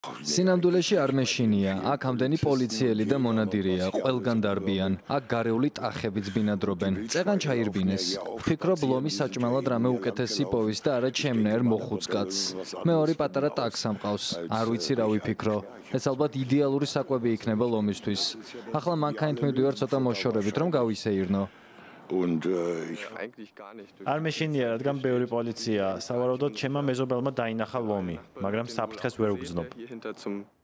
სინამდვილეში არ მეშინია, აქ ამდენი პოლიციელი და მონადირეა, ყველგან დარბიან, აქ გარეული ტახებიც ბინადრობენ. წეღან ჩაირბინეს. ვფიქრობ, ლომი საჭმელად რამე უკეთესი პოვის და არა ჩემნაირ მოხუც კაცს. მე ორი პატარა ტაქსა მყავს. არ ვიცი რა ვიფიქრო. ეს ალბათ იდეალური საკვები იქნება ლომისთვის. ახლა მანქანით მივდივარ ცოტა მოშორებით, რომ გავისეირნო. არ მეშინია, რადგან ბევრი პოლიციაა. სავარაუდოდ ჩემმა მეზობელმა დაინახა ლომი, მაგრამ საფრთხეს ვერ უგრძნობ.